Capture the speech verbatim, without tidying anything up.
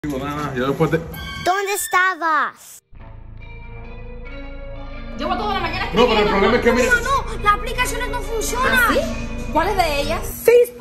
Nada, yo después de... ¿Dónde estabas? Llevo toda la mañana No, pero el problema es que mira... No, no, las aplicaciones no funcionan. ¿Ah, sí? ¿Cuáles de ellas? Facebook.